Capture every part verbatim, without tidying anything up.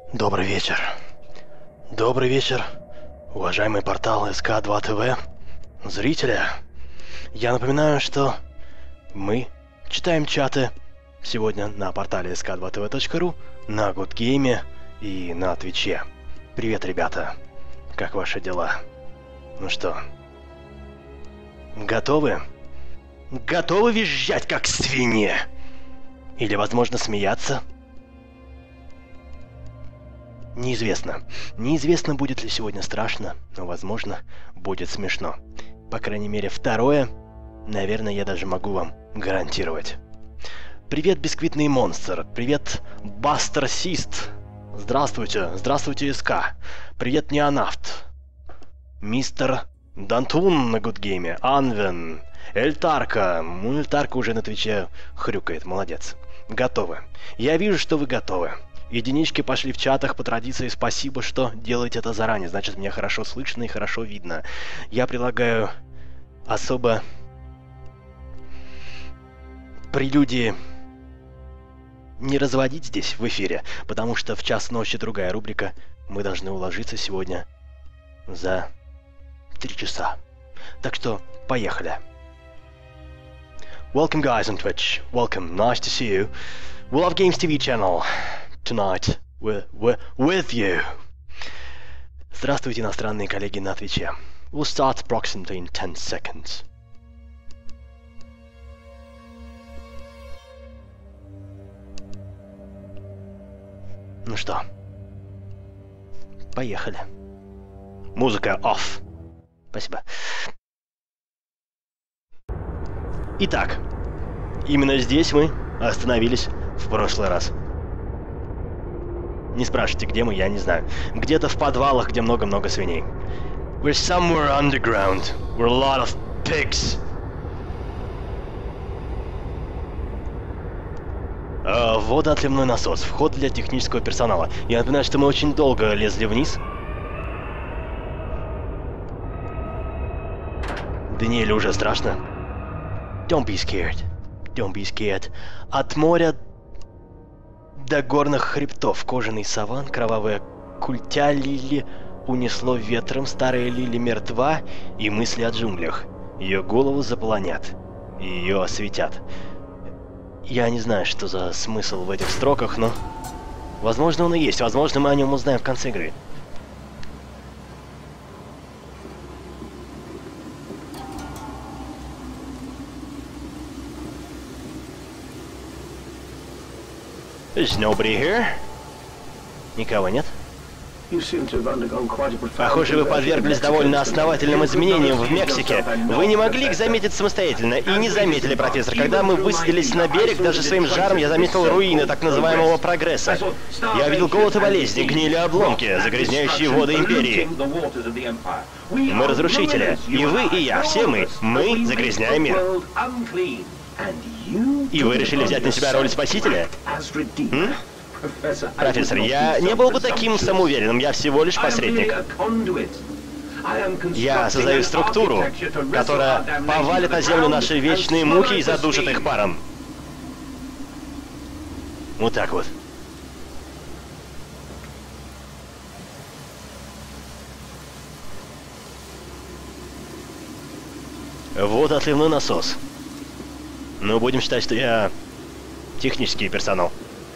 Добрый вечер. Добрый вечер, уважаемый портал эс ка два тэ вэ, зрители. Я напоминаю, что мы читаем чаты сегодня на портале эс ка два тэ вэ точка ру, на Гудгейме и на Твиче. Привет, ребята. Как ваши дела? Ну что, готовы? Готовы визжать, как свиньи? Или, возможно, смеяться? Неизвестно. Неизвестно, будет ли сегодня страшно, но, возможно, будет смешно. По крайней мере, второе, наверное, я даже могу вам гарантировать. Привет, Бисквитный Монстр. Привет, Бастер Сист. Здравствуйте. Здравствуйте, СК. Привет, Неонавт. Мистер Дантун на Гудгейме. Анвен. Эльтарка. Ну, Эльтарка уже на Твиче хрюкает. Молодец. Готовы. Я вижу, что вы готовы. Единички пошли в чатах по традиции. Спасибо, что делаете это заранее. Значит, меня хорошо слышно и хорошо видно. Я предлагаю особо прелюдии не разводить здесь в эфире, потому что в час ночи другая рубрика. Мы должны уложиться сегодня за три часа. Так что поехали. Welcome, guys, on Twitch. Welcome. Nice to see you. We Love Games ти ви channel. Tonight with, with, with you. Здравствуйте, иностранные коллеги на Твиче. We'll start approximately in ten seconds. Ну что, поехали. Музыка off. Спасибо. Итак, именно здесь мы остановились в прошлый раз. Не спрашивайте, где мы, я не знаю. Где-то в подвалах, где много-много свиней. We're somewhere underground. We're a lot of pigs. Uh, водоотливной насос. Вход для технического персонала. Я напоминаю, что мы очень долго лезли вниз. Даниэлю уже страшно. Don't be scared. Don't be scared. От моря до горных хребтов кожаный саван, кровавая культя Лили унесло ветром, старая Лили мертва, и мысли о джунглях. Ее голову заполонят, и ее осветят. Я не знаю, что за смысл в этих строках, но... Возможно, он и есть, возможно, мы о нем узнаем в конце игры. There's nobody here. Никого нет. Похоже, вы подверглись довольно основательным изменениям в Мексике. Вы не могли их заметить самостоятельно. И не заметили, профессор. Когда мы высадились на берег, даже своим жаром я заметил руины так называемого прогресса. Я видел голод и болезни, гнили обломки, загрязняющие воды Империи. Мы разрушители. И вы, и я. Все мы. Мы загрязняем мир. И вы решили взять на себя роль спасителя? М? Профессор, я не был бы таким самоуверенным, я всего лишь посредник. Я создаю структуру, которая повалит на землю наши вечные муки и задушит их паром. Вот так вот. Вот отливной насос. Ну, будем считать, что я технический персонал.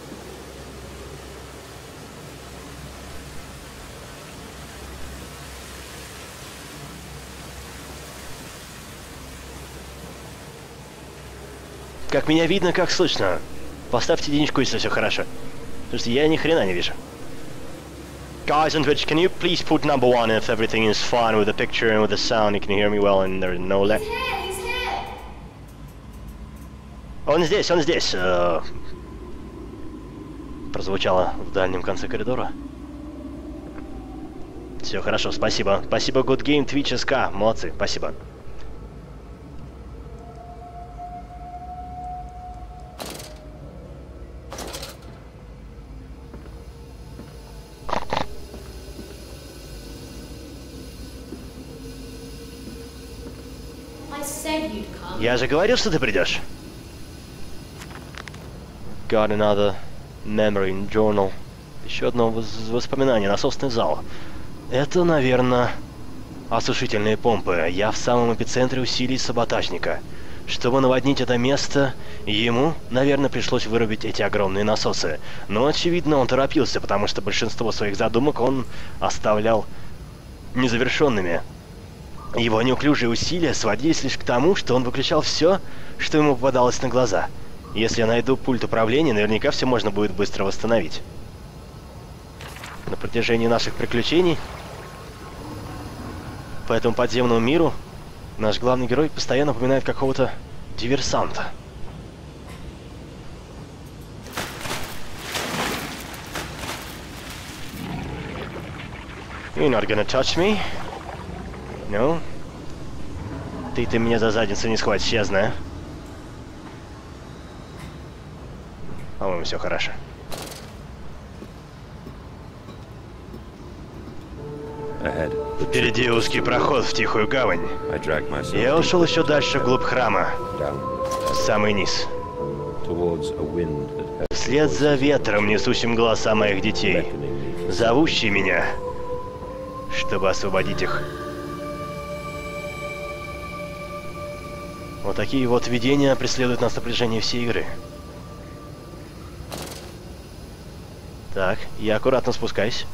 Как меня видно, как слышно. Поставьте единичку, если все хорошо. Потому что я ни хрена не вижу. Guys on Twitch, can you please put number one if everything is fine with the picture and with the sound, you can hear me well and there's no lag. Он здесь, он здесь. Э, прозвучало в дальнем конце коридора. Все хорошо, спасибо. Спасибо, Good Game, Twitch, эс ка. Молодцы, спасибо. Я же говорил, что ты придешь. Got another memory journal. Еще одно воспоминание. Насосный зал. Это, наверное, осушительные помпы. Я в самом эпицентре усилий саботажника. Чтобы наводнить это место, ему, наверное, пришлось вырубить эти огромные насосы. Но, очевидно, он торопился, потому что большинство своих задумок он оставлял незавершенными. Его неуклюжие усилия сводились лишь к тому, что он выключал все, что ему попадалось на глаза. Если я найду пульт управления, наверняка все можно будет быстро восстановить. На протяжении наших приключений по этому подземному миру наш главный герой постоянно упоминает какого-то диверсанта. You're not gonna touch me? No? Ты-то меня за задницу не схватишь, я знаю. По-моему, все хорошо. Впереди узкий проход в тихую гавань. Я ушел еще дальше вглубь храма, в самый низ. Вслед за ветром, несущим голоса моих детей, зовущий меня, чтобы освободить их. Вот такие вот видения преследуют нас на протяжении всей игры. Так, я аккуратно спускаюсь.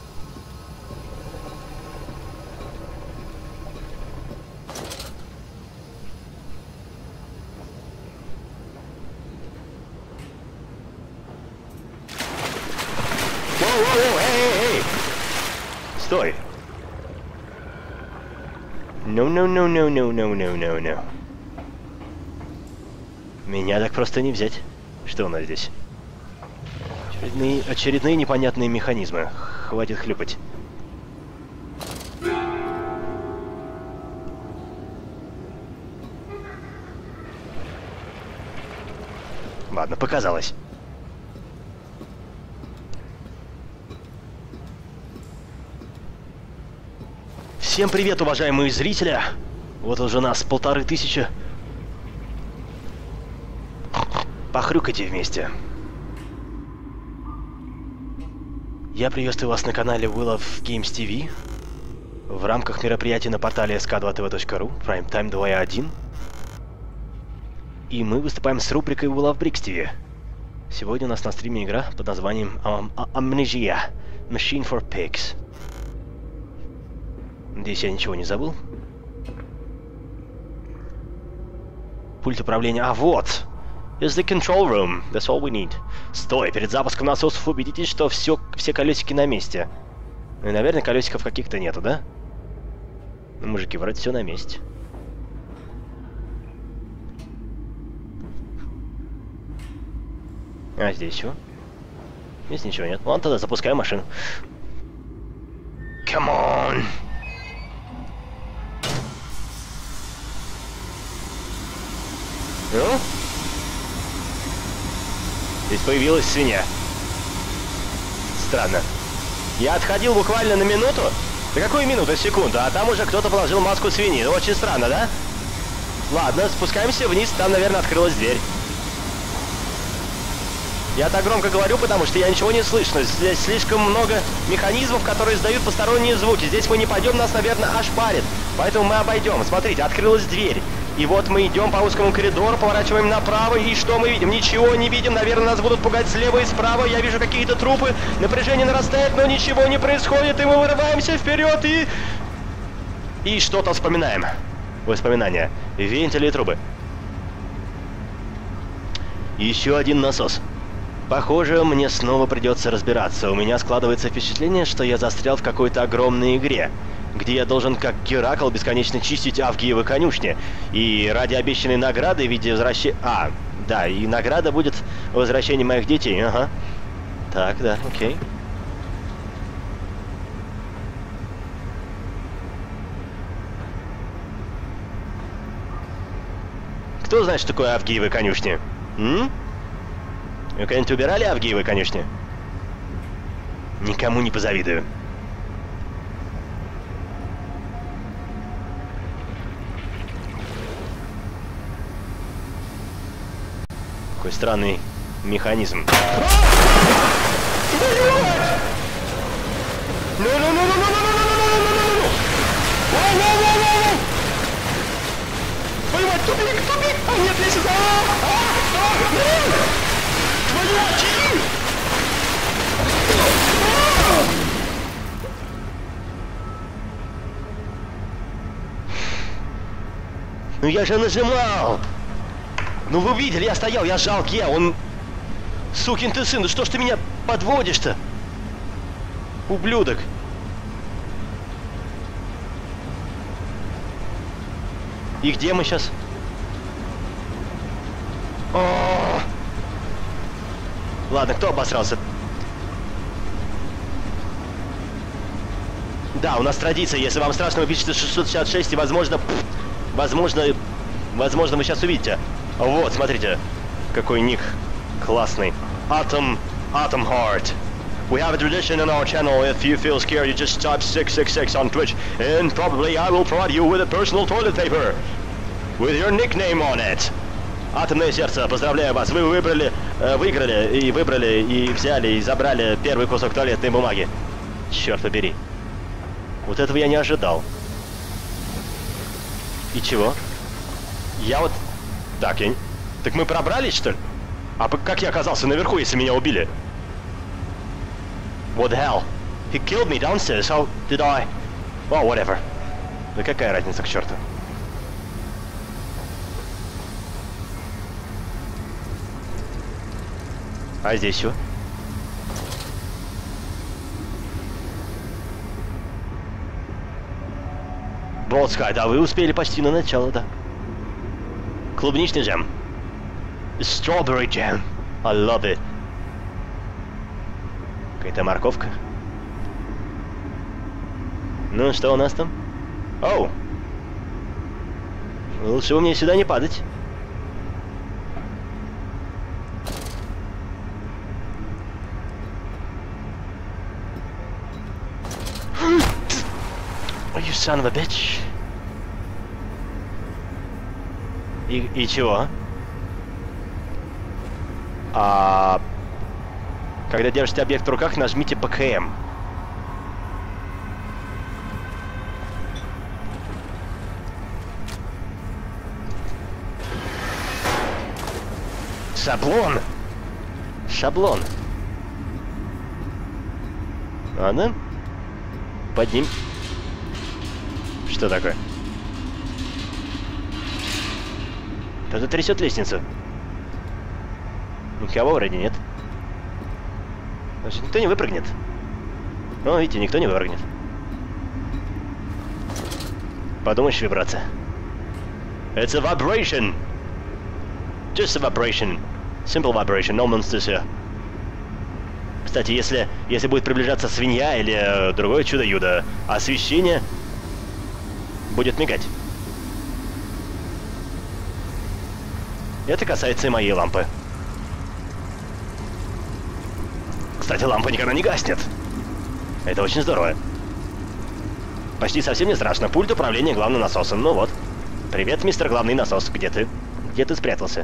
Воу-воу-воу, эй-эй-эй! Стой! No-no-no-no-no-no-no-no-no. Меня так просто не взять. Что у нас здесь? Очередные, очередные непонятные механизмы. Хватит хлюпать. Ладно, показалось. Всем привет, уважаемые зрители! Вот уже нас полторы тысячи. Похрюкайте вместе. Я приветствую вас на канале Will of Games ти ви в рамках мероприятия на портале эс ка два тэ вэ точка ру Prime Time два один. И мы выступаем с рубрикой Will of Bricks ти ви. Сегодня у нас на стриме игра под названием Am Amnesia Machine for Pigs. Надеюсь, я ничего не забыл. Пульт управления. А вот! It's the control room. That's all we need. Стой! Перед запуском насосов убедитесь, что все, все колесики на месте. Ну и, наверное, колесиков каких-то нету, да? Ну, мужики, вроде все на месте. А здесь что? Здесь ничего нет. Ладно, тогда запускаем машину. Come on! Ну? Здесь появилась свинья. Странно. Я отходил буквально на минуту. Да какую минуту? Секунду. А там уже кто-то положил маску свиньи. Очень странно, да? Ладно, спускаемся вниз. Там, наверное, открылась дверь. Я так громко говорю, потому что я ничего не слышно. Здесь слишком много механизмов, которые издают посторонние звуки. Здесь мы не пойдем, нас, наверное, ошпарит. Поэтому мы обойдем. Смотрите, открылась дверь. И вот мы идем по узкому коридору, поворачиваем направо, и что мы видим? Ничего не видим, наверное, нас будут пугать слева и справа. Я вижу какие-то трупы, напряжение нарастает, но ничего не происходит, и мы вырываемся вперед, и... И что-то вспоминаем. Воспоминания. Вентили и трубы. Еще один насос. Похоже, мне снова придется разбираться. У меня складывается впечатление, что я застрял в какой-то огромной игре, где я должен, как Геракл, бесконечно чистить Авгиевы конюшни. И ради обещанной награды в виде возвращения... А, да, и награда будет возвращение моих детей, ага. Так, да, окей. Кто знает, что такое Авгиевы конюшни? М? Вы когда-нибудь убирали Авгиевы конюшни? Никому не позавидую. Какой странный механизм. Ну-ну-ну-ну-ну-ну-ну-ну-ну-ну-ну-ну-ну! Воу-воу-воу-воу-воу! Твою мать, тупик, тупик! А, нет, лестница! Твою мать, чьи? Ну я же нажимал! Ну вы видели, я стоял, я жал Г, он... Сукин ты сын, ну что ж ты меня подводишь-то? Ублюдок. И где мы сейчас? О! Ладно, кто обосрался? Да, у нас традиция, если вам страшно, вы пишете шестьсот шестьдесят шесть, и возможно... Возможно... Возможно, вы сейчас увидите. Вот, смотрите. Какой ник классный. Atom... Atom Heart. We have a tradition on our channel. If you feel scared, you just type six six six on Twitch, and probably I will provide you with a personal toilet paper with your nickname on it. Атомное сердце, поздравляю вас. Вы выбрали, э, выиграли и выбрали и взяли и забрали первый кусок туалетной бумаги. Черт побери. Вот этого я не ожидал. И чего? Я вот... Так, я... Так мы пробрались, что ли? А как я оказался наверху, если меня убили? What the hell? He killed me downstairs, how did I... Oh, whatever. Да какая разница, к черту? А здесь что? Broadsky, да, вы успели почти на начало, да. Клубничный джем. Strawberry jam. I love it. Какая-то морковка. Ну, что у нас там? Оу! Лучше бы мне сюда не падать. Oh, you son of a bitch. И, и чего? А... Когда держите объект в руках, нажмите бэ ка эм. Шаблон! Шаблон. Ладно. Подним. Что такое? Кто-то трясет лестницу. Никого вроде нет. Значит, никто не выпрыгнет. Ну, видите, никто не выпрыгнет. Подумаешь, вибрация. It's a vibration. Just a vibration. Simple vibration. No monsters here. Кстати, если, если будет приближаться свинья или э, другое чудо-юдо, освещение будет мигать. Это касается и моей лампы. Кстати, лампа никогда не гаснет. Это очень здорово. Почти совсем не страшно. Пульт управления главным насосом. Ну вот. Привет, мистер главный насос. Где ты? Где ты спрятался?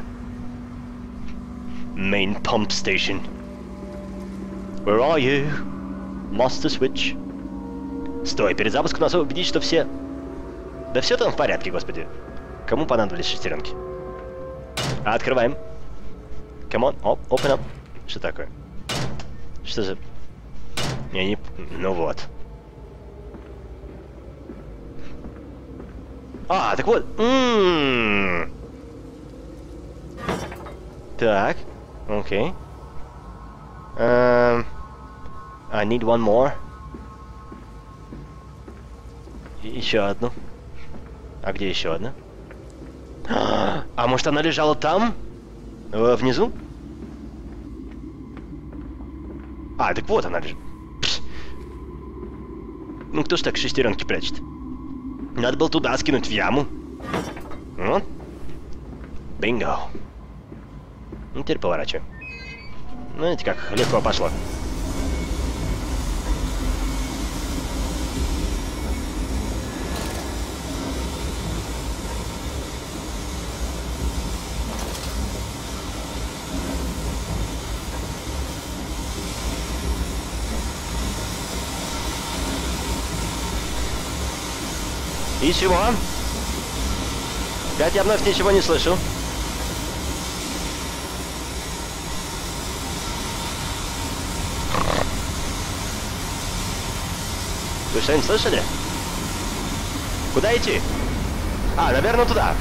Main pump station. Where are you? Lost the switch. Стой, перед запуском надо убедить, что все... Да все там в порядке, господи. Кому понадобились шестеренки? Открываем. Come on, оп, open up. Что такое? Что за... Я не... Ну вот. А, так вот. М-м-м. Так. Окей. Um, I need one more. И еще одну. А где еще одна? А может она лежала там? Внизу? А, так вот она лежит. Пс. Ну кто ж так шестеренки прячет? Надо было туда скинуть в яму. Вот. Бинго. Ну теперь поворачиваем. Ну видите, как легко пошло. И чего? Опять я вновь ничего не слышу. Вы что-нибудь слышали? Куда идти? А, наверное, туда.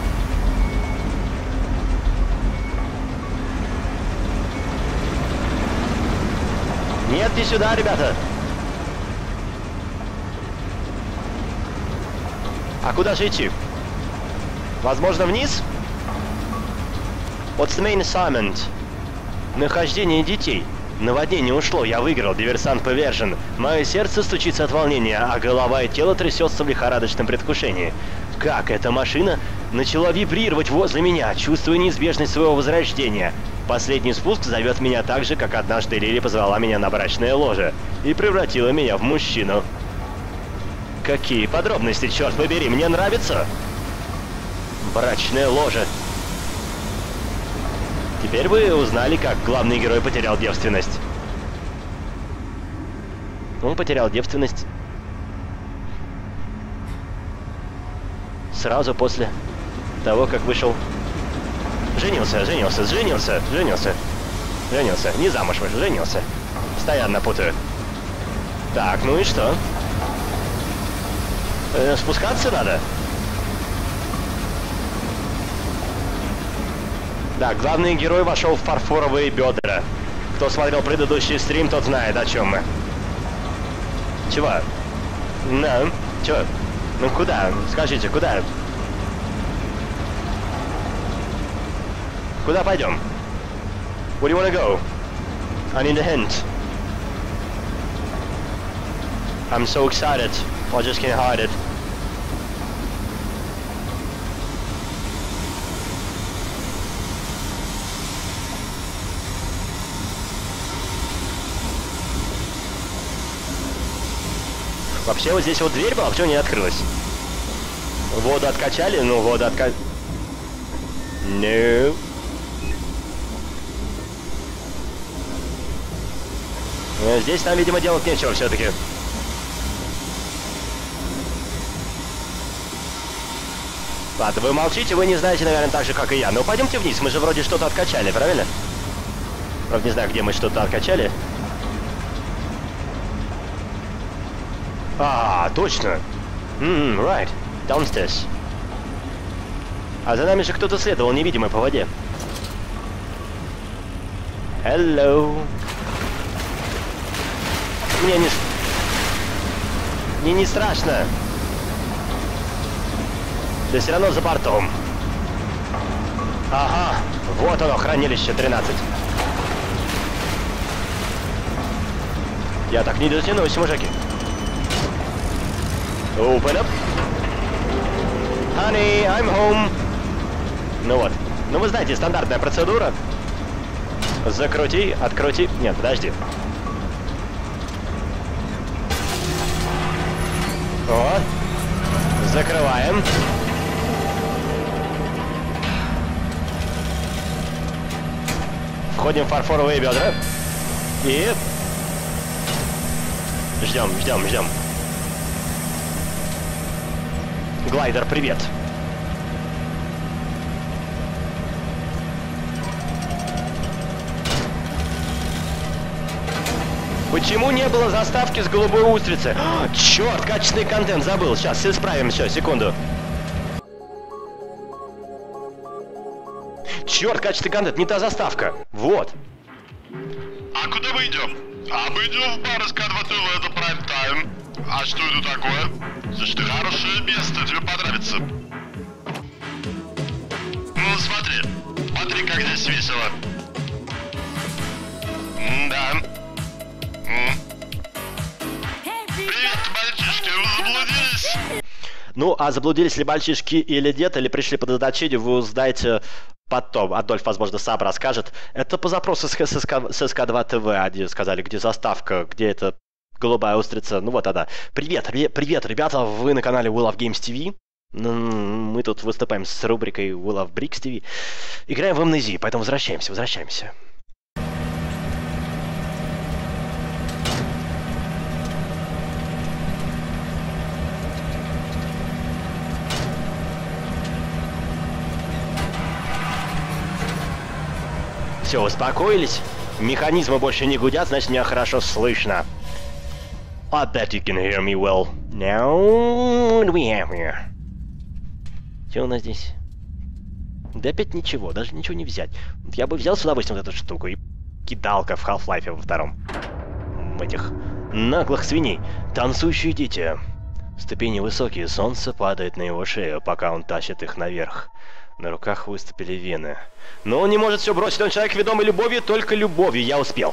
Нет, не сюда, ребята. А куда же идти? Возможно, вниз? What's the main assignment? Нахождение детей. Наводнение ушло, я выиграл, диверсант повержен. Мое сердце стучится от волнения, а голова и тело трясется в лихорадочном предвкушении. Как эта машина начала вибрировать возле меня, чувствуя неизбежность своего возрождения. Последний спуск зовет меня так же, как однажды Лили позвала меня на брачное ложе и превратила меня в мужчину. Какие подробности, черт побери, мне нравится! Брачное ложе. Теперь вы узнали, как главный герой потерял девственность. Он потерял девственность сразу после того, как вышел... Женился, женился, женился, женился, женился. Не замуж вышел, женился. Постоянно путаю. Так, ну и что? Э, спускаться надо? Да, главный герой вошел в фарфоровые бедра. Кто смотрел предыдущий стрим, тот знает, о чем мы. Чего? Ну, чего? Ну куда? Скажите, куда? Куда пойдем? Where do you wanna go? I need a hint. I'm so excited. I just can't hide it. Вообще вот здесь вот дверь была, почему не открылась? Воду откачали? Ну, воду откачали. No. Здесь нам, видимо, делать нечего все-таки. Ладно, вы молчите, вы не знаете, наверное, так же, как и я. Но пойдемте вниз, мы же вроде что-то откачали, правильно? Правда, не знаю, где мы что-то откачали. А, точно. Mm, right. Downstairs. А за нами же кто-то следовал, невидимый по воде. Hello. Мне не... Мне не страшно. Ты все равно за бортом. Ага, вот оно, хранилище тринадцать. Я так не дотянусь, мужики. Open up. Honey, I'm home. Ну вот. Ну вы знаете, стандартная процедура. Закрути, открути. Нет, подожди. Вот. Закрываем. Входим в фарфоровые бедра. И... Ждем, ждем, ждем. Глайдер, привет. Почему не было заставки с голубой устрицы? О, черт, качественный контент забыл. Сейчас все исправим, все, секунду. Черт, качественный контент, не та заставка. Вот. А куда мы идем? А мы идем в бар эс ка два тэ вэ, это прайм тайм. А что это такое? Слушай, ты хорошее место, тебе понравится. Ну смотри, смотри, как здесь весело. М-да. М. Привет, мальчишки, вы заблудились? Ну, а заблудились ли мальчишки или нет, или пришли по назначению, вы узнаете потом. Адольф, возможно, сам расскажет. Это по запросу с эс ка два тэ вэ. Они сказали, где заставка, где это голубая устрица. Ну вот она. Привет, привет, ребята, вы на канале We Love Games ти ви. Мы тут выступаем с рубрикой We Love Bricks ти ви. Играем в амнезии, поэтому возвращаемся, возвращаемся. Все, успокоились? Механизмы больше не гудят, значит, меня хорошо слышно. I bet you can hear me well. Now, what do we have here? Что у нас здесь? Да опять ничего, даже ничего не взять. Я бы взял с удовольствием вот эту штуку и кидалка в Half-Life во втором. Этих наглых свиней. Танцующие дети. Ступени высокие, солнце падает на его шею, пока он тащит их наверх. На руках выступили вены. Но он не может все бросить, он человек, ведомый любовью, только любовью. Я успел.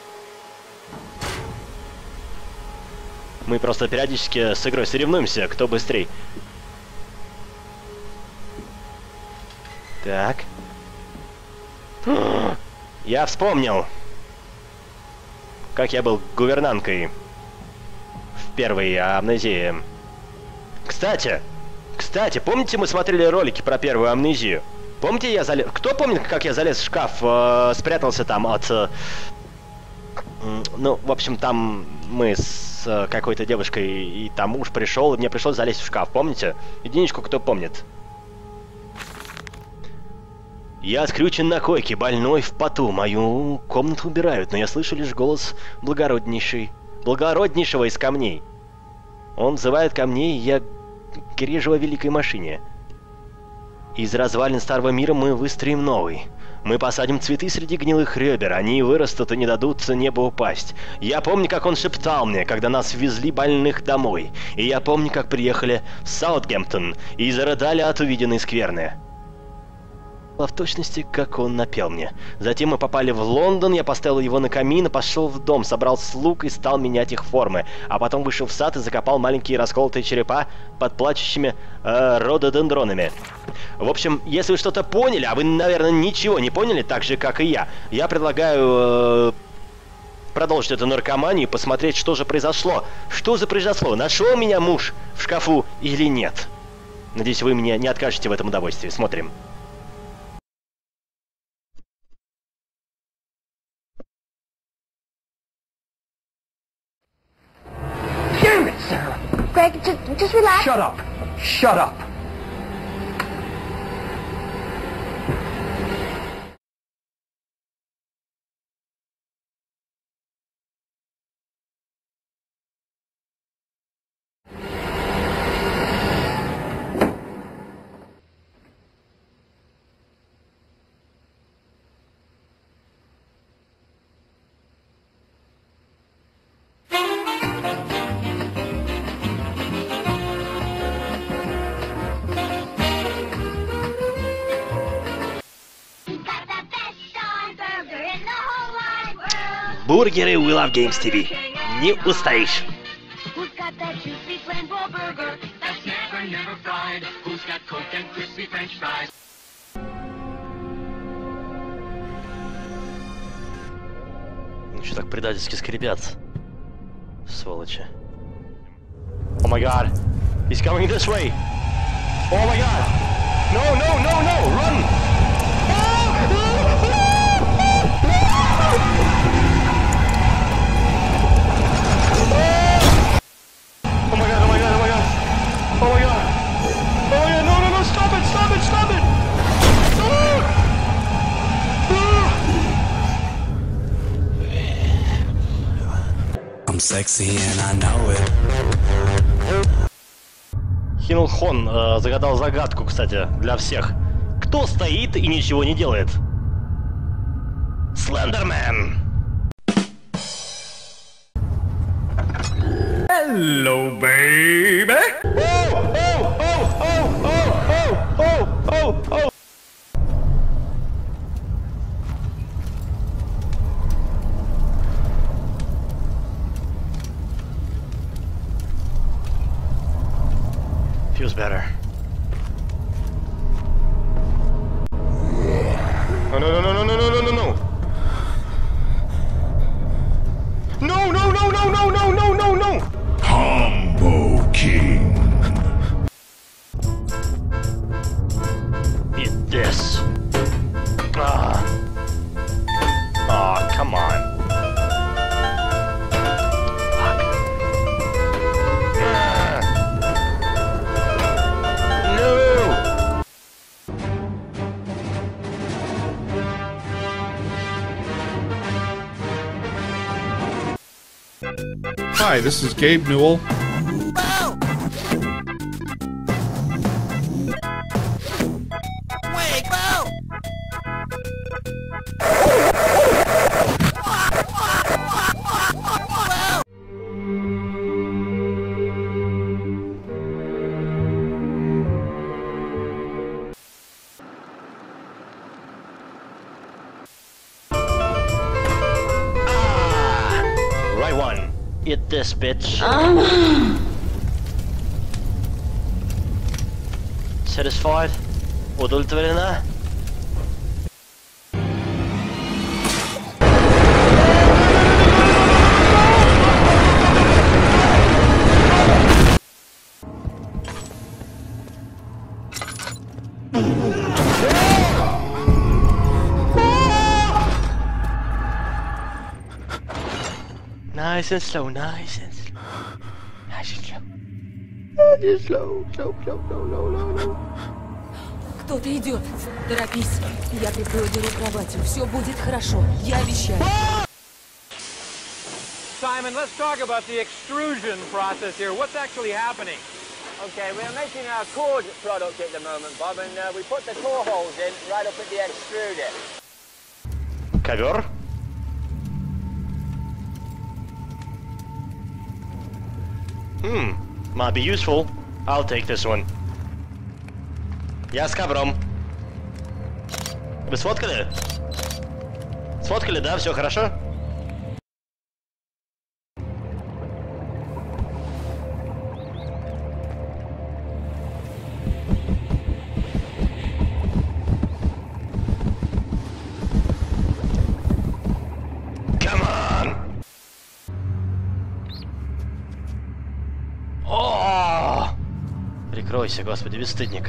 Мы просто периодически с игрой соревнуемся, кто быстрей. Так. Я вспомнил, как я был гувернанткой в первой амнезии. Кстати, кстати, помните, мы смотрели ролики про первую амнезию? Помните, я залез... Кто помнит, как я залез в шкаф, э, спрятался там от... Э, ну, в общем, там мы с э, какой-то девушкой, и там муж пришел, и мне пришлось залезть в шкаф, помните? Единичку, кто помнит? Я скрючен на койке, больной в поту. Мою комнату убирают, но я слышу лишь голос благороднейший, благороднейшего из камней. Он взывает ко мне, и я грежу о великой машине. Из развалин старого мира мы выстроим новый. Мы посадим цветы среди гнилых ребер, они вырастут и не дадут небу упасть. Я помню, как он шептал мне, когда нас везли больных домой. И я помню, как приехали в Саутгемптон и зарыдали от увиденной скверны. В точности, как он напел мне. Затем мы попали в Лондон, я поставил его на камин, пошел в дом, собрал слуг и стал менять их формы. А потом вышел в сад и закопал маленькие расколотые черепа под плачущими э, рододендронами. В общем, если вы что-то поняли, а вы, наверное, ничего не поняли, так же, как и я, я предлагаю... Э, продолжить эту наркоманию и посмотреть, что же произошло. Что же произошло? Нашел меня муж в шкафу или нет? Надеюсь, вы мне не откажете в этом удовольствии. Смотрим. Greg, just, just relax. Shut up! Shut up! Бургеры We Love Games ти ви. Не устоишь. Ну что так предательски скрипят? Сволочи. Oh my god. He's coming this way. Oh my god. No, no, no, no. Run. Oh my god, oh my god, oh my god. Oh my god. Oh my god, no, no, no, stop it, stop it, stop it. I'm sexy and I know it. Хинлхон э, загадал загадку, кстати, для всех. Кто стоит и ничего не делает? Слендермен! Hello, baby! Oh, oh, oh, oh, oh, oh, oh, oh. Feels better. Oh, no, no, no, no, no, no, no, no, no. No, no, no, no, no, no, no, no, no. Combo King. Eat this. Ah. Ah, come on. Fuck. Ah. No. Hi, this is Gabe Newell. Wait, Bo! Right one. Eat this, bitch. Satisfied? Удовлетворена? Nice and slow, nice and slow. Nice and slow. Nice and slow, slow, slow, slow, slow, slow, slow. Кто-то идет. Торопись. Я прикрою дыру кроватью. Все будет хорошо. Я обещаю. Simon, let's talk about the extrusion process here. What's actually happening? Okay, we're making our cord product at the moment, Bob, and uh, we put the core holes in right up at the extruder. Ковер? Hmm, might be useful. I'll take this one. Я с ковром. Вы сфоткали? Сфоткали, да? Все хорошо? Come on! О! Прикройся, господи, бесстыдник.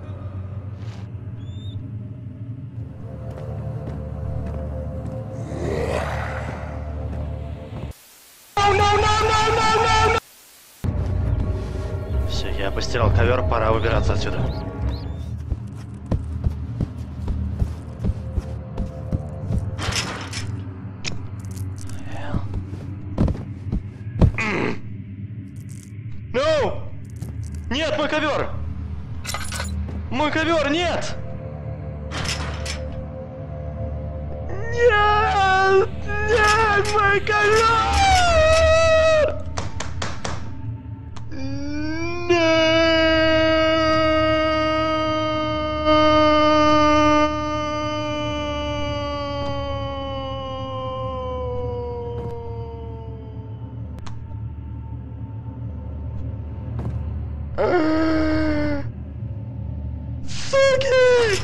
Все, я постирал ковер, пора выбираться отсюда. No! Нет, мой ковер! Мой ковер, нет! Нет! Нет, мой ковер! Суки!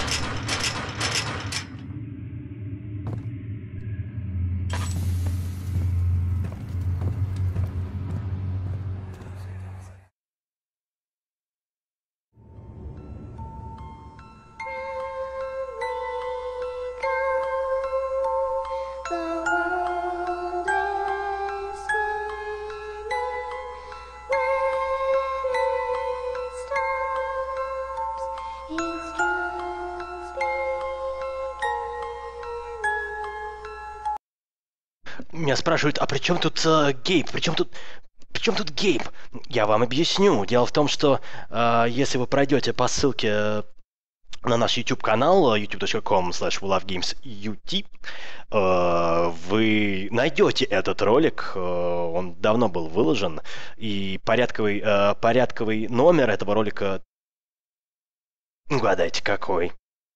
Меня спрашивают, а при чем тут э, Гейб? При чем тут, при чем тут Гейб? Я вам объясню. Дело в том, что э, если вы пройдете по ссылке э, на наш YouTube канал ютуб точка ком слэш ви лав геймс ю ти, э, вы найдете этот ролик. Э, он давно был выложен, и порядковый, э, порядковый номер этого ролика. Угадайте, какой?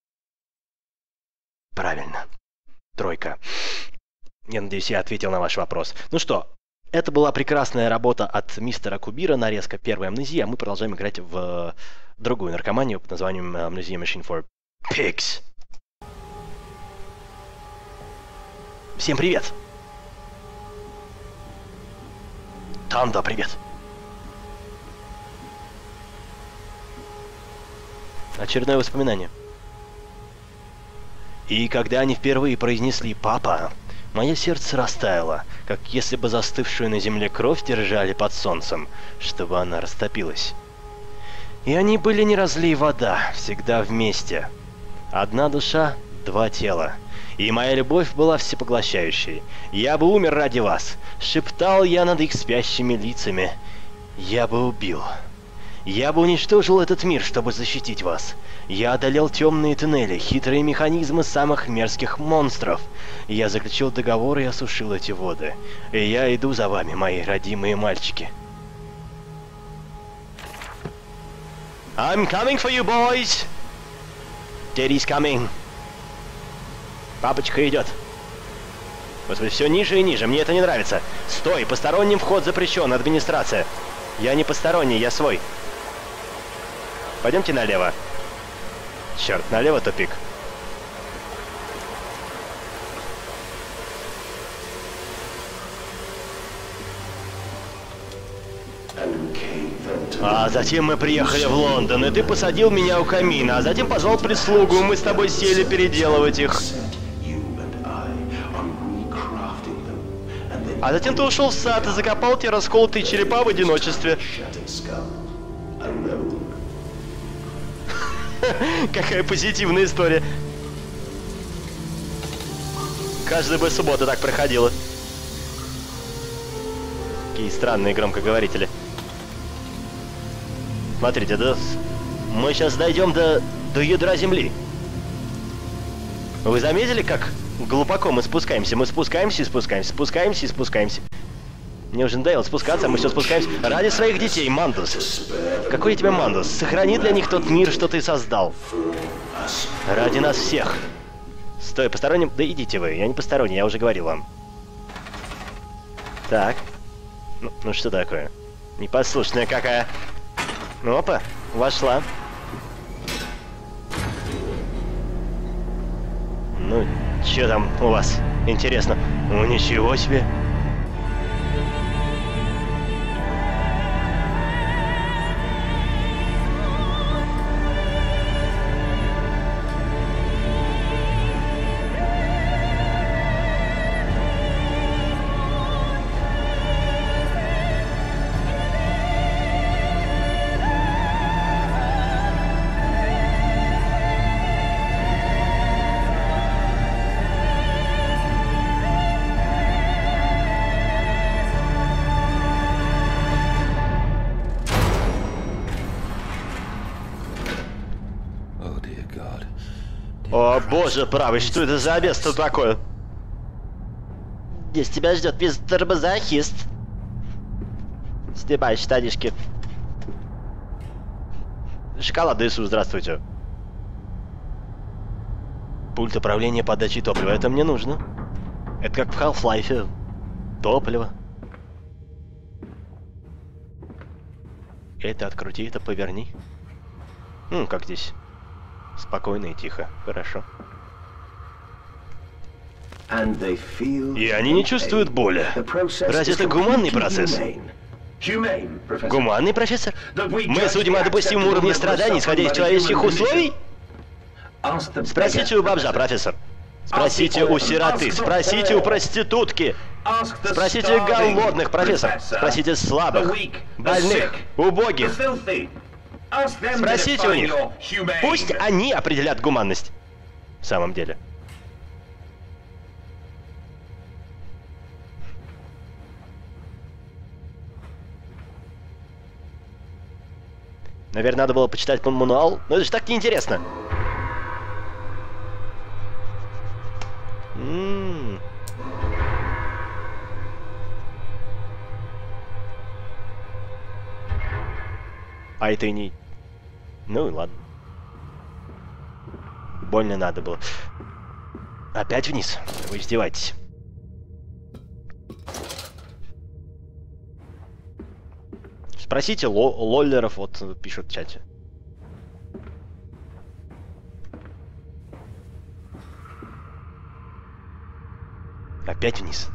Правильно. Тройка. Я надеюсь, я ответил на ваш вопрос. Ну что, это была прекрасная работа от мистера Кубира, нарезка первой амнезии, а мы продолжаем играть в другую наркоманию под названием Amnesia Machine for Pigs. Всем привет! Тандо, привет! Очередное воспоминание. И когда они впервые произнесли «папа», мое сердце растаяло, как если бы застывшую на земле кровь держали под солнцем, чтобы она растопилась. И они были не разлей вода, всегда вместе. Одна душа, два тела. и моя любовь была всепоглощающей. Я бы умер ради вас. Шептал я над их спящими лицами. Я бы убил. Я бы уничтожил этот мир, чтобы защитить вас. Я одолел темные туннели, хитрые механизмы самых мерзких монстров. Я заключил договор и осушил эти воды. И я иду за вами, мои родимые мальчики. I'm coming for you, boys! Daddy's coming. Папочка идет. Господи, все ниже и ниже, мне это не нравится. Стой, посторонним вход запрещен, администрация. Я не посторонний, я свой. Пойдемте налево. Черт, налево тупик. А затем мы приехали в Лондон, и ты посадил меня у камина, а затем позвал прислугу, и мы с тобой сели переделывать их. А затем ты ушел в сад и закопал те расколотые черепа в одиночестве. Какая позитивная история. Каждая бы суббота так проходила. Какие странные громкоговорители. Смотрите, да, мы сейчас дойдем до, до ядра Земли. Вы заметили, как глубоко мы спускаемся? Мы спускаемся и спускаемся, спускаемся и спускаемся. Мне уже надоело спускаться, а мы все спускаемся. Ради своих детей, Мандус. Какой я тебе Мандус? Сохрани для них тот мир, что ты создал. Ради нас всех. Стой, посторонним... Да идите вы, я не посторонний, я уже говорил вам. Так. Ну, ну что такое? Непослушная какая. Ну, опа, вошла. Ну, что там у вас? Интересно. Ну, ничего себе. О, боже правый, что это за место такое? Здесь тебя ждет мистер мазохист. Снимай штанишки. Шоколад Иисус, здравствуйте. Пульт управления подачей топлива, это мне нужно. Это как в Half-Life. Топливо. Это открути, это поверни. Ну, как здесь. Спокойно и тихо. Хорошо. И они не чувствуют боли. Разве это гуманный процесс? Гуманный, профессор? Мы судим о допустимом уровне страданий, исходя из человеческих условий? Спросите у бомжа, профессор. Спросите у сироты. Спросите у проститутки. Спросите голодных, профессор. Спросите слабых, больных, убогих. Спросите у них. Пусть они определят гуманность. В самом деле. Наверное, надо было почитать мануал, но это же так неинтересно. М-м-м. А это и не... Ну и ладно. Больно надо было. Опять вниз. Вы издеваетесь. Спросите ло лоллеров, вот пишут в чате. Опять вниз.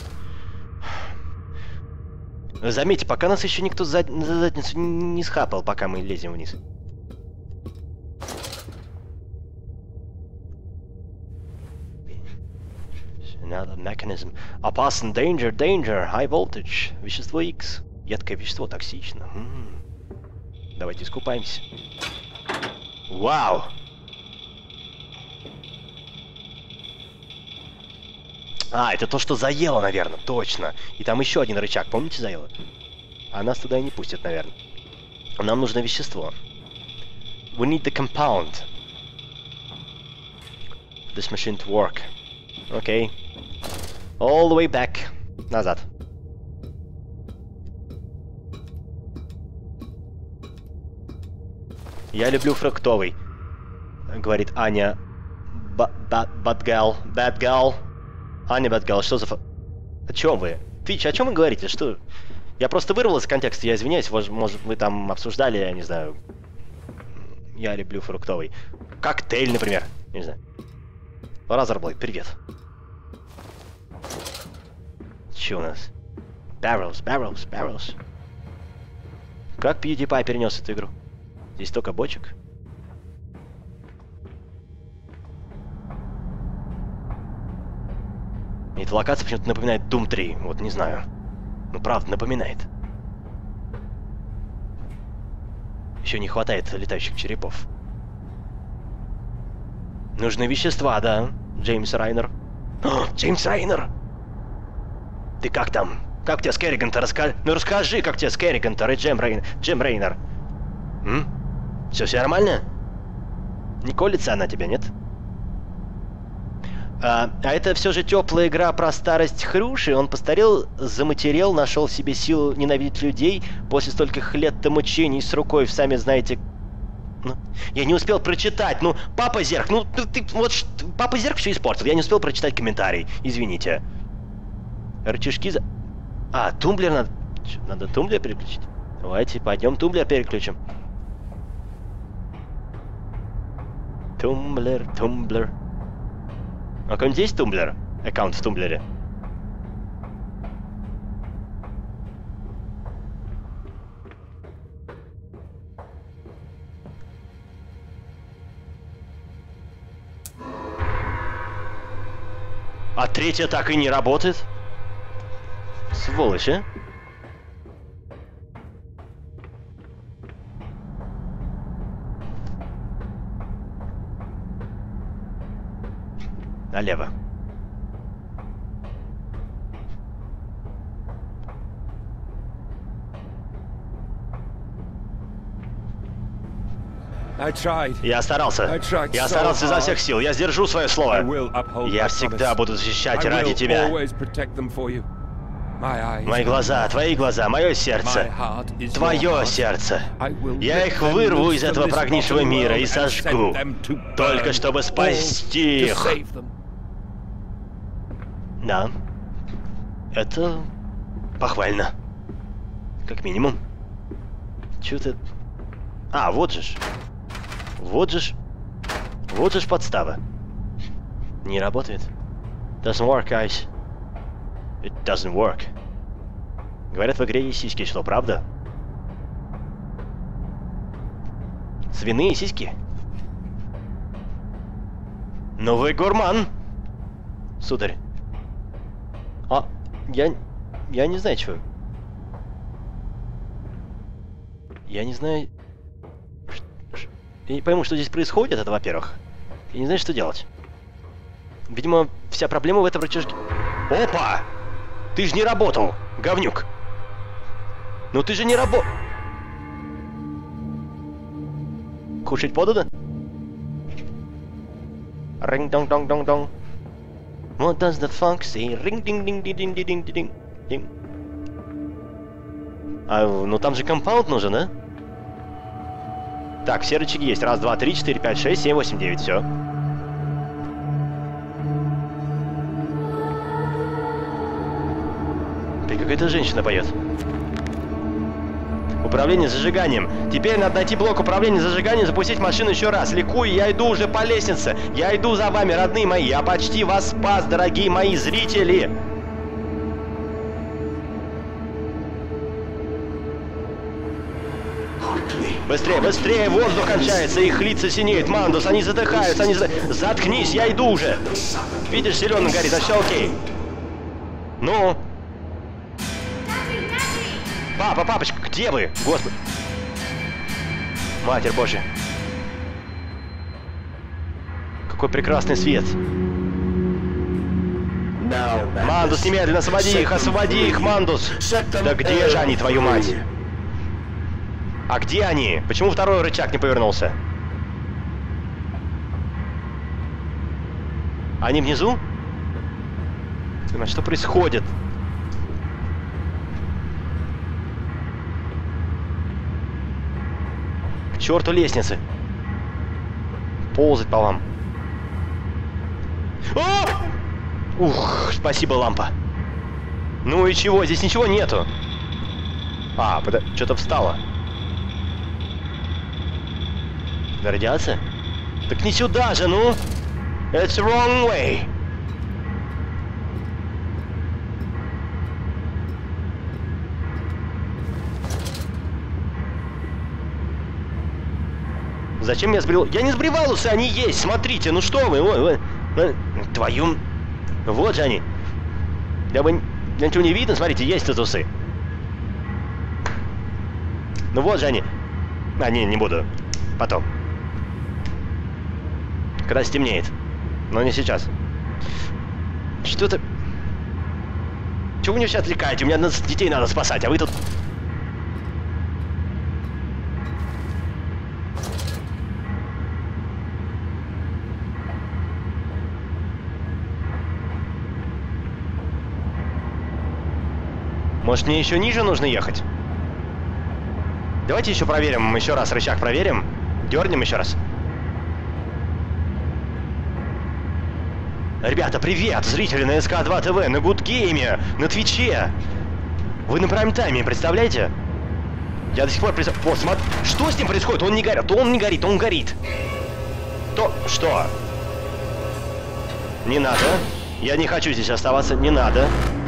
Заметьте, пока нас еще никто за, за задницу не схапал, пока мы лезем вниз. Another mechanism. Опасно, danger, danger, high voltage. Вещество X. Едкое вещество, токсично. М-м. Давайте искупаемся. Вау! А, это то, что заело, наверное, точно. И там еще один рычаг, помните, заело? А нас туда и не пустят, наверное. Нам нужно вещество. We need the compound. This machine to work. Окей. Okay. All the way back. Назад. Я люблю фруктовый, говорит Аня. Бадгал. Бадгал. Аня Бадгал, что за... О чем вы? Твич, о чем вы говорите? Что... Я просто вырвал из контекста, я извиняюсь, может, вы там обсуждали, я не знаю... Я люблю фруктовый. Коктейль, например. Не знаю. Разорблой, привет. Че у нас? Barrels, barrels, barrels. Как PewDiePie перенес эту игру? Здесь только бочек. Эта локация почему-то напоминает Doom три. Вот не знаю. Ну правда, напоминает. Еще не хватает летающих черепов. Нужны вещества, да, Джеймс Райнер. О, Джеймс Райнер! Ты как там? Как тебе с Керриган-то? Раска... Ну расскажи, как тебе с Керриган-то, и Джем Рейн... Джем Рейнер. М? Все, все нормально? Не колется она тебя, нет? А, а это все же теплая игра про старость Хрюши. Он постарел, заматерел, нашел себе силу ненавидеть людей после стольких лет мучений с рукой, сами знаете... Ну, я не успел прочитать, ну, Папа Зерк, ну, ты, ты вот, Папа Зерк все испортил, я не успел прочитать комментарий, извините. Рычажки за... А, тумблер надо... Че, надо тумблер переключить? Давайте, пойдем тумблер переключим. Тумблер, тумблер. А какой-нибудь есть тумблер? Аккаунт в тумблере? А третья так и не работает? Сволочь, а? Налево. Я старался. Я старался изо всех сил. Я сдержу свое слово. Я всегда буду защищать ради тебя. Мои глаза, твои глаза, мое сердце. Твое сердце. Я их вырву из этого прогнившего мира и сожгу. Только чтобы спасти их. Да. Это похвально. Как минимум. Чё ты... А, вот же ж. Вот же ж. Вот же ж подстава. Не работает. Doesn't work, guys. It doesn't work. Говорят, в игре есть сиськи, что, правда? Свиные сиськи? Ну вы гурман, сударь. А, я... Я не знаю, чего. Я не знаю... Я не пойму, что здесь происходит, это во-первых. Я не знаю, что делать. Видимо, вся проблема в этом рычажке. Опа! Ты же не работал, говнюк! Ну ты же не работал! Кушать подано? Ринг-донг-донг-донг-донг. What does the fox say? Ring-ding-ding-ding-ding-ding-ding. А, ну там же компаунд нужен, да? Так, все рычаги есть. Раз, два, три, четыре, пять, шесть, семь, восемь, девять. Все. Ты какая-то женщина поет. Управление зажиганием. Теперь надо найти блок управления зажиганием, запустить машину еще раз. Ликую, я иду уже по лестнице. Я иду за вами, родные мои. Я почти вас спас, дорогие мои зрители. Быстрее, быстрее, воздух кончается, их лица синеют, Мандус, они задыхаются, они за... Заткнись, я иду уже! Видишь, зеленым горит, а все окей. Ну? Папа, папочка, где вы? Господи. Матерь Божья. Какой прекрасный свет. Мандус, немедленно освободи их, освободи их, Мандус! Да где же они, твою мать? А где они? Почему второй рычаг не повернулся? Они внизу? А что происходит? К черту лестницы. Ползать по вам. О! Ух, спасибо, лампа. Ну и чего? Здесь ничего нету. А, что-то встало. Радиация? Так не сюда же, ну! It's the wrong way. Зачем я сбрил? Я не сбривал усы, они есть, смотрите, ну что вы, ой, ой, ой, твою... Вот же они. Да вы... Ничего не видно, смотрите, есть тут усы. Ну вот же они. А, не, не буду. Потом. Когда стемнеет. Но не сейчас. Что-то... Чего вы меня все отвлекаете? У меня детей надо спасать, а вы тут... Может, мне еще ниже нужно ехать? Давайте еще проверим, еще раз рычаг проверим. Дернем еще раз. Ребята, привет! Зрители на эс ка два тэ вэ, на Гудгейме, на Твиче. Вы на прайм-тайме, представляете? Я до сих пор представляю... Вот, смотри, что с ним происходит? Он не горит, он не горит, он горит. То... Что? Не надо. Я не хочу здесь оставаться, не надо.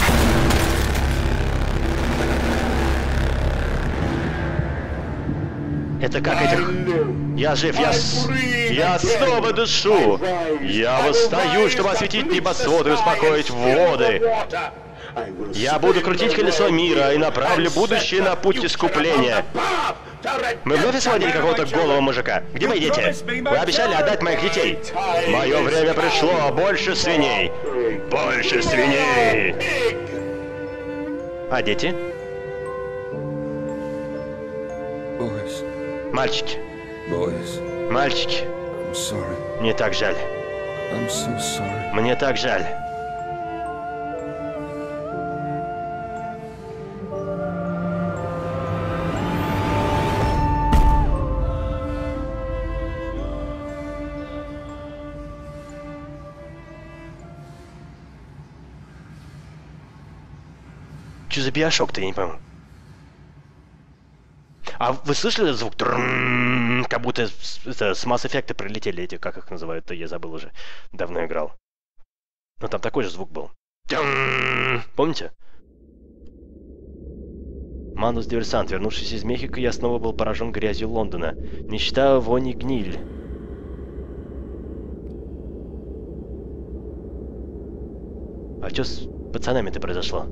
Это как этих... Я жив, я... С... Я снова дышу! Я восстаю, чтобы осветить небосводы и успокоить воды! Я буду крутить колесо мира и направлю будущее на путь искупления! Мы вновь освободили какого-то голого мужика. Где вы идете? Вы обещали отдать моих детей. Мое время пришло, больше свиней! Больше свиней! А дети? Мальчики. Boys. Мальчики. I'm sorry. Мне так жаль. I'm so sorry. Мне так жаль. Что за биошок-то, я не пойму. А вы слышали этот звук? Как будто это, с Mass Effect прилетели эти, как их называют-то, я забыл уже. Давно играл. Но там такой же звук был. Помните? Мандус диверсант. Вернувшись из Мехико, я снова был поражен грязью Лондона. Нищета, вонь и гниль. А что с пацанами-то произошло?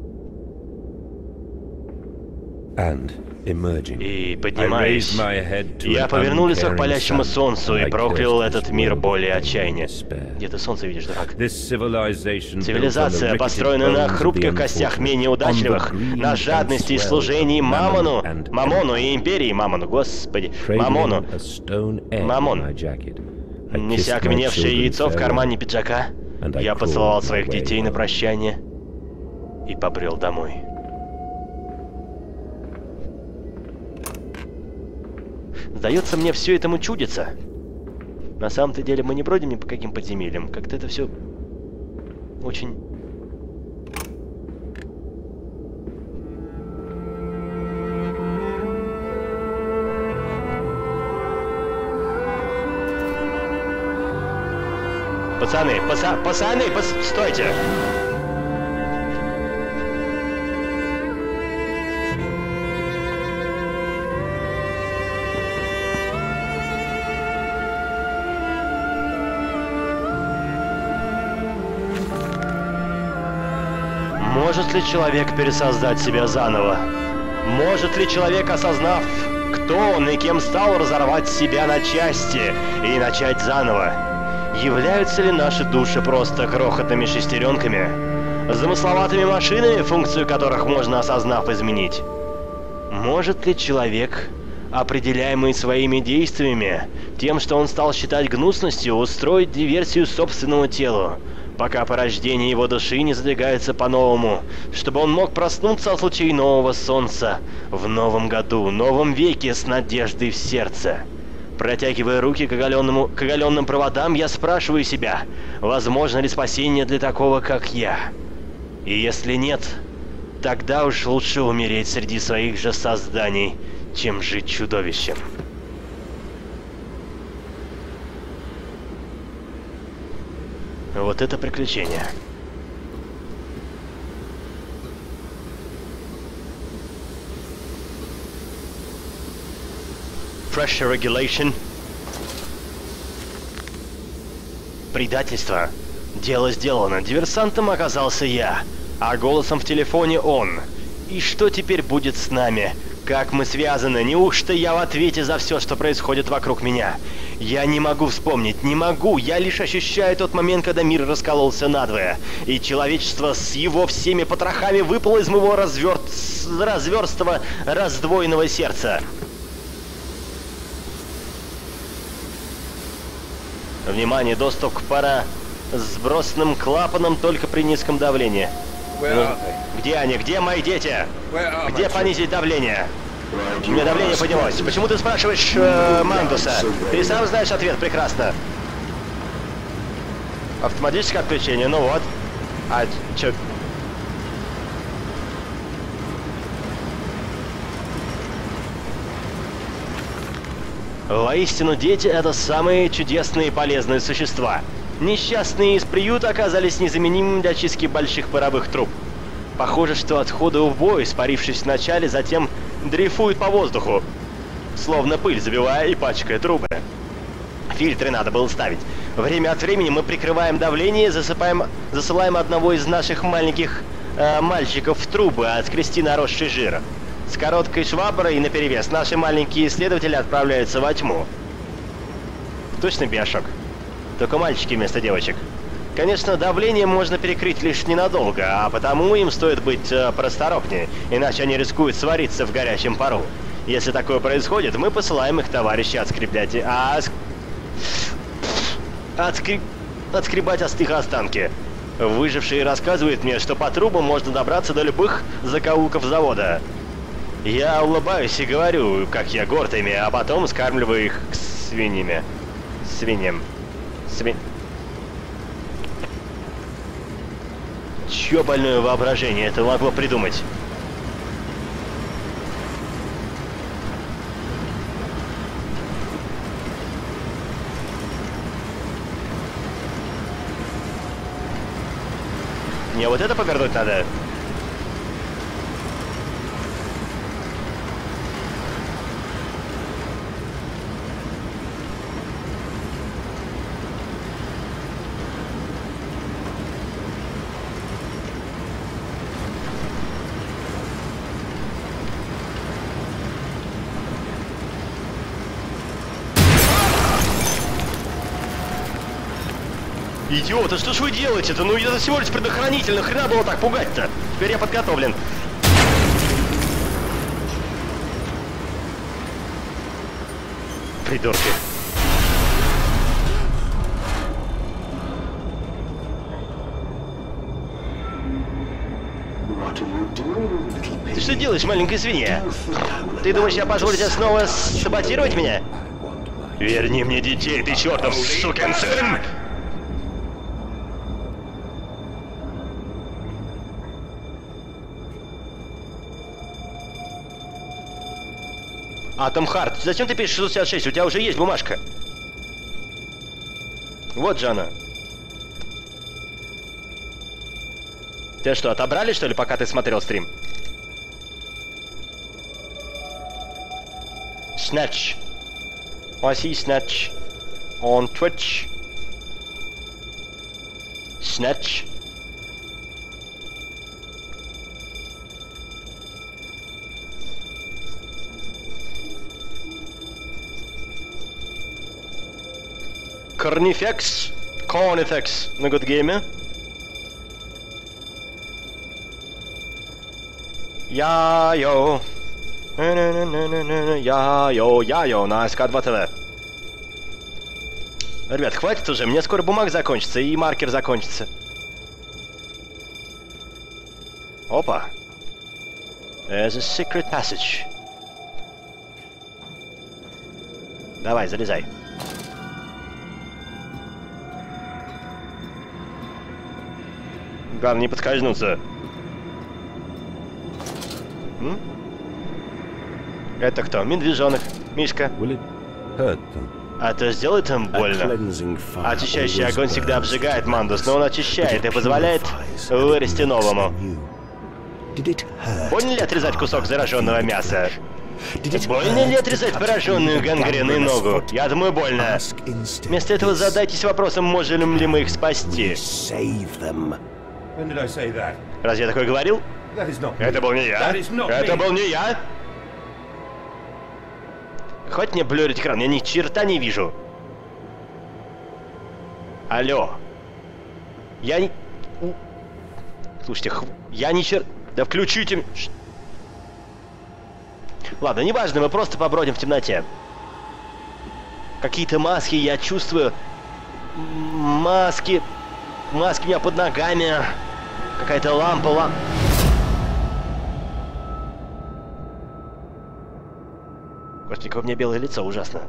И, поднимаясь, я повернул лицо к палящему солнцу и проклял этот мир более отчаяния. Где ты солнце видишь, дурак? Цивилизация, построенная на хрупких костях менее удачливых, на жадности и служении Мамону, Мамону и империи Мамону, господи, Мамону, Мамон. Неся окаменевшее яйцо в кармане пиджака, я поцеловал своих детей на прощание и побрел домой. Сдается мне, все этому чудится. На самом-то деле мы не бродим ни по каким подземельям. Как-то это все очень... Пацаны, паца... пацаны, пац... стойте! Может ли человек пересоздать себя заново? Может ли человек, осознав, кто он и кем стал, разорвать себя на части и начать заново? Являются ли наши души просто крохотными шестеренками, замысловатыми машинами, функцию которых можно, осознав, изменить? Может ли человек, определяемый своими действиями, тем, что он стал считать гнусностью, устроить диверсию собственному телу, пока порождение его души не задвигается по-новому, чтобы он мог проснуться от лучей нового солнца в новом году, новом веке с надеждой в сердце? Протягивая руки к, оголенному, к оголенным проводам, я спрашиваю себя, возможно ли спасение для такого, как я? И если нет, тогда уж лучше умереть среди своих же созданий, чем жить чудовищем. Вот это приключение. Pressure regulation. Предательство. Дело сделано. Диверсантом оказался я, а голосом в телефоне он. И что теперь будет с нами? Как мы связаны? Неужто я в ответе за все, что происходит вокруг меня? Я не могу вспомнить, не могу. Я лишь ощущаю тот момент, когда мир раскололся надвое, и человечество с его всеми потрохами выпало из моего разверт... разверстого, раздвоенного сердца. Внимание, доступ к пара сбросным клапанам только при низком давлении. Ну, где они? Где мои дети? Где понизить давление? У меня давление поднялось. Почему ты спрашиваешь э, Мандуса? Ты сам знаешь ответ прекрасно. Автоматическое отключение, ну вот. А чё? Воистину, дети — это самые чудесные и полезные существа. Несчастные из приюта оказались незаменимыми для чистки больших паровых труб. Похоже, что отходы в бой, испарившись вначале, затем дрейфуют по воздуху, словно пыль, забивая и пачкая трубы. Фильтры надо было ставить. Время от времени мы прикрываем давление и засыпаем, засылаем одного из наших маленьких э, мальчиков в трубы отскрести наросший жир. С короткой шваброй наперевес наши маленькие исследователи отправляются во тьму. Точно Биошок? Только мальчики вместо девочек. Конечно, давление можно перекрыть лишь ненадолго, а потому им стоит быть э, просторожнее, иначе они рискуют свариться в горячем пару. Если такое происходит, мы посылаем их товарищей отскреблять, а... Отскреб... отскребать от их останки. Выживший рассказывает мне, что по трубам можно добраться до любых закоулков завода. Я улыбаюсь и говорю, как я горд ими, а потом скармливаю их к свиньями. Свиньям. Свинь... Чье больное воображение это могло придумать? Мне вот это повернуть надо? Идиоты, что ж вы делаете-то? Ну это всего лишь предохранитель, нахрена было так пугать-то? Теперь я подготовлен. Придурки. Ты что делаешь, маленькая свинья? Ты думаешь, я позволю тебе снова саботировать меня? Верни мне детей, ты чертов сукин сын! Атом Харт, зачем ты пишешь шестьсот шестьдесят шесть? У тебя уже есть бумажка. Вот же она. Тебя что, отобрали, что ли, пока ты смотрел стрим? Snatch. I see Snatch on Twitch. Snatch. Корнифекс. Cornifex на Гудгейме. Я-йо. Я-йо, я-йо на СК два ТВ. Ребят, хватит уже, мне скоро бумага закончится и маркер закончится. Опа. There's a secret passage. Давай, залезай. Главное не подскользнуться. М? Это кто? Медвежонок. Мишка. А то сделает им больно. Очищающий огонь всегда обжигает, Мандус, но он очищает и позволяет вырасти новому. Больно ли отрезать кусок зараженного мяса? Больно ли отрезать пораженную гангреной ногу? Я думаю, больно. Вместо этого задайтесь вопросом, можем ли мы их спасти. Разве я такое говорил? Это был не я. Это был не я. Хватит мне блюрить экран, я ни черта не вижу. Алло. Я не... Слушайте, хв... я ни чер... Да включите... Ладно, неважно, мы просто побродим в темноте. Какие-то маски я чувствую. Маски... Маски у меня под ногами. Какая-то лампа, лампа... Господи, какое у меня белое лицо, ужасно.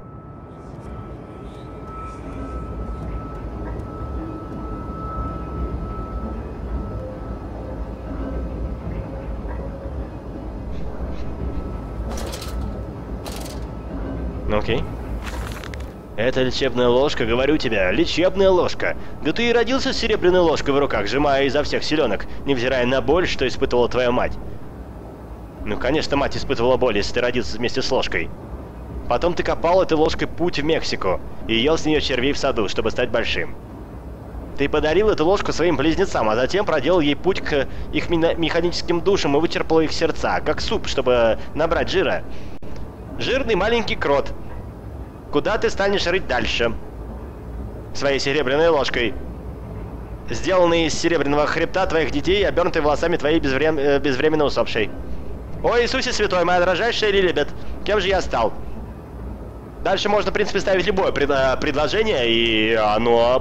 Ну окей. Это лечебная ложка, говорю тебе, лечебная ложка. Да ты и родился с серебряной ложкой в руках, сжимая изо всех селенок, невзирая на боль, что испытывала твоя мать. Ну, конечно, мать испытывала боль, если ты родился вместе с ложкой. Потом ты копал этой ложкой путь в Мексику и ел с нее червей в саду, чтобы стать большим. Ты подарил эту ложку своим близнецам, а затем проделал ей путь к их механическим душам и вычерпал их сердца, как суп, чтобы набрать жира. Жирный маленький крот. Куда ты станешь рыть дальше? Своей серебряной ложкой. Сделанной из серебряного хребта твоих детей, обернутой волосами твоей безврем... безвременно усопшей. О, Иисусе Святой, моя дрожайшая Лилибет, кем же я стал? Дальше можно, в принципе, ставить любое пред... предложение, и оно...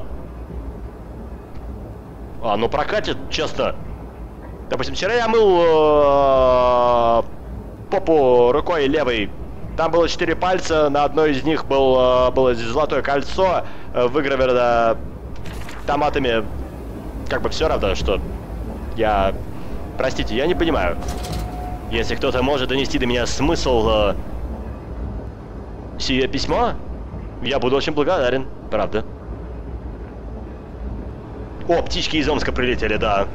Оно прокатит, честно. Допустим, вчера я мыл э... попу рукой левой. Там было четыре пальца, на одной из них был, было золотое кольцо, выгравировано томатами. Как бы все равно, что я... Простите, я не понимаю. Если кто-то может донести до меня смысл э... сие письмо, я буду очень благодарен, правда. О, птички из Омска прилетели, да.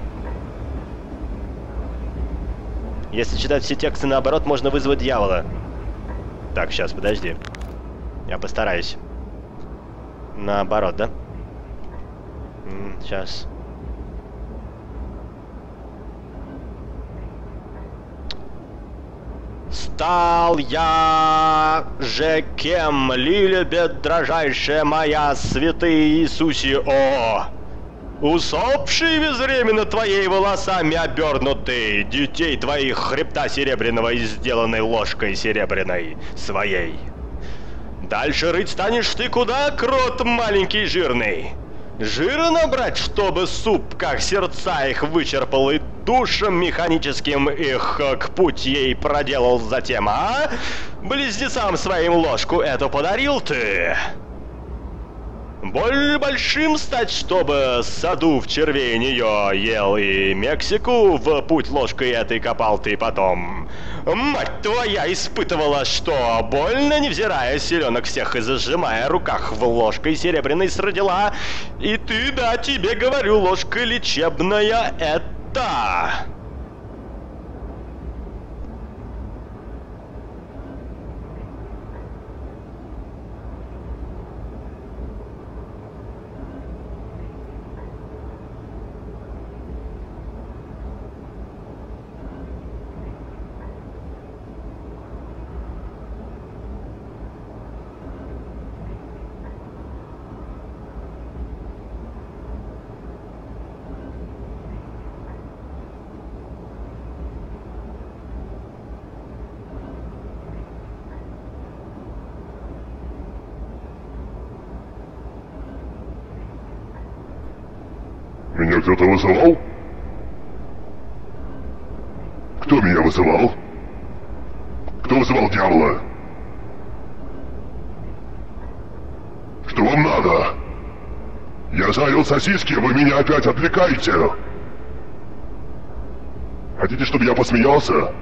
Если читать все тексты наоборот, можно вызвать дьявола. Так, сейчас, подожди. Я постараюсь. Наоборот, да? М, сейчас. Стал я же кем, Лилибет, дрожайшая моя, святый Иисусе, о! Усопший безвременно твоей волосами обернутый, детей твоих хребта серебряного и сделанной ложкой серебряной своей. Дальше рыть станешь ты куда, крот маленький жирный? Жира набрать, чтобы суп, как сердца их, вычерпал и душем механическим их к путь ей проделал затем, а? Близнецам своим ложку эту подарил ты? Более большим стать, чтобы саду в червей нее ел и Мексику в путь ложкой этой копал ты потом. Мать твоя испытывала, что больно, невзирая селенок всех и зажимая руках в ложкой серебряной сродила. И ты, да, тебе говорю, ложка лечебная это... Меня кто-то вызывал? Кто меня вызывал? Кто вызывал дьявола? Что вам надо? Я жарил сосиски, вы меня опять отвлекаете. Хотите, чтобы я посмеялся?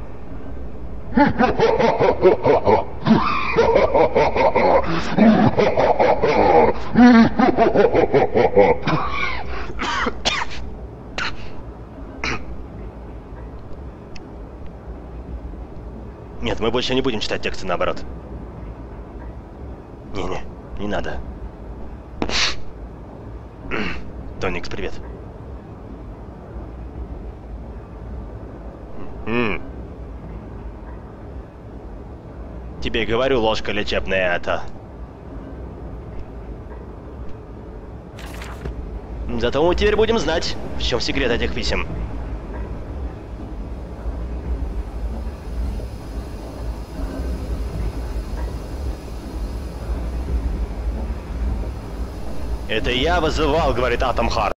Нет, мы больше не будем читать тексты наоборот. Не-не, не надо. Тоникс, привет. М-м. Тебе говорю, ложка лечебная это. Зато мы теперь будем знать, в чем секрет этих писем. Это я вызывал, говорит Атом Харт.